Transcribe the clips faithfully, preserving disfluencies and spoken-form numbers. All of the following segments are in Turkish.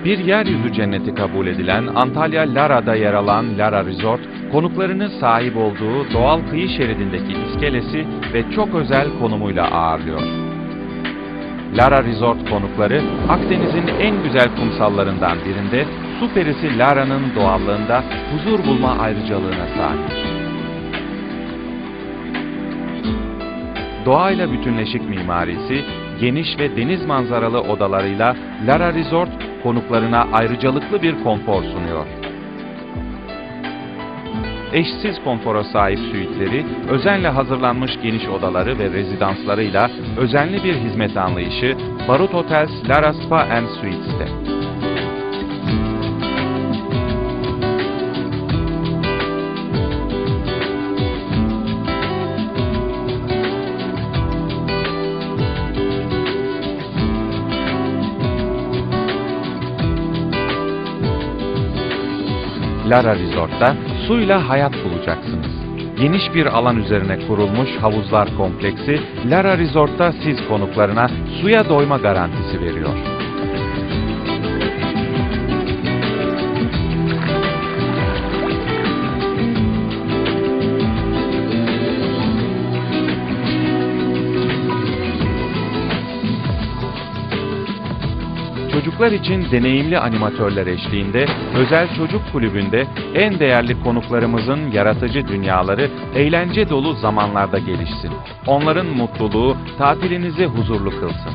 Bir yeryüzü cenneti kabul edilen Antalya Lara'da yer alan Lara Resort, konuklarını sahip olduğu doğal kıyı şeridindeki iskelesi ve çok özel konumuyla ağırlıyor. Lara Resort konukları, Akdeniz'in en güzel kumsallarından birinde su perisi Lara'nın doğallığında huzur bulma ayrıcalığına sahip. Doğayla bütünleşik mimarisi, geniş ve deniz manzaralı odalarıyla Lara Resort, konuklarına ayrıcalıklı bir konfor sunuyor. Eşsiz konfora sahip süitleri, özenle hazırlanmış geniş odaları ve rezidanslarıyla özenli bir hizmet anlayışı Barut Hotels Lara Spa and Suites'te. Lara Resort'ta suyla hayat bulacaksınız. Geniş bir alan üzerine kurulmuş havuzlar kompleksi, Lara Resort'ta siz konuklarına suya doyma garantisi veriyor. Çocuklar için deneyimli animatörler eşliğinde özel çocuk kulübünde en değerli konuklarımızın yaratıcı dünyaları eğlence dolu zamanlarda gelişsin. Onların mutluluğu tatilinizi huzurlu kılsın.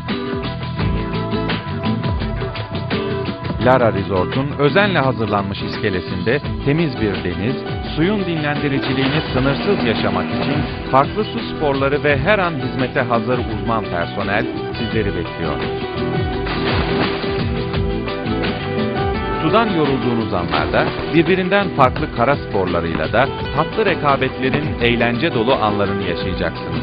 Lara Resort'un özenle hazırlanmış iskelesinde temiz bir deniz, suyun dinlendiriciliğini sınırsız yaşamak için farklı su sporları ve her an hizmete hazır uzman personel sizleri bekliyor. Sudan yorulduğunuz anlarda birbirinden farklı kara sporlarıyla da tatlı rekabetlerin eğlence dolu anlarını yaşayacaksınız.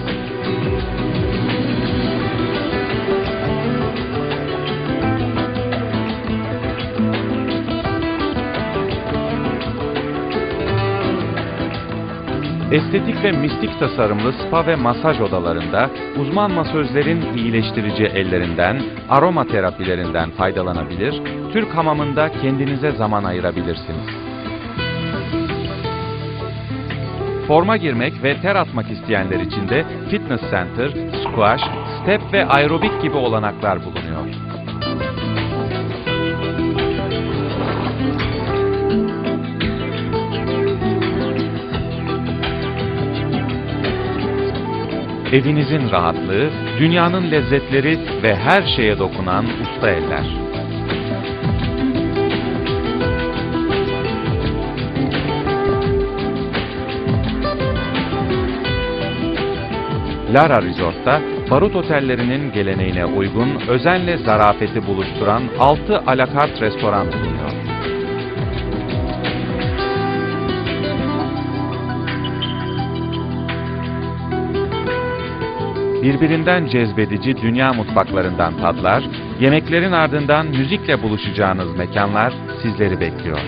Estetik ve mistik tasarımlı spa ve masaj odalarında uzman masözlerin iyileştirici ellerinden, aroma terapilerinden faydalanabilir, Türk hamamında kendinize zaman ayırabilirsiniz. Forma girmek ve ter atmak isteyenler için de fitness center, squash, step ve aerobik gibi olanaklar bulunuyor. Evinizin rahatlığı, dünyanın lezzetleri ve her şeye dokunan usta eller. Lara Resort'ta, barut otellerinin geleneğine uygun, özenle zarafeti buluşturan altı alakart restoran bulunuyor. Birbirinden cezbedici dünya mutfaklarından tadlar, yemeklerin ardından müzikle buluşacağınız mekanlar sizleri bekliyor.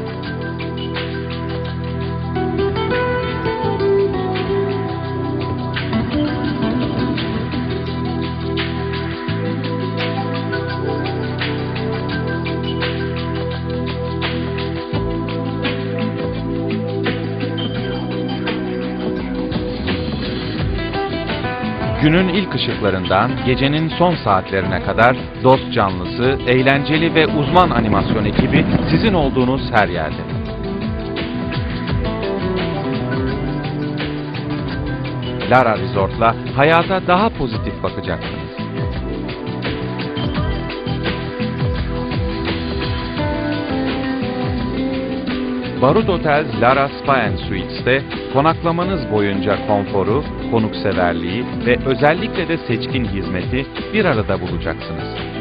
Günün ilk ışıklarından gecenin son saatlerine kadar dost canlısı, eğlenceli ve uzman animasyon ekibi sizin olduğunuz her yerde. Lara Resort'la hayata daha pozitif bakacaksınız. Barut Hotels Lara Spa and Suites'te konaklamanız boyunca konforu, konukseverliği ve özellikle de seçkin hizmeti bir arada bulacaksınız.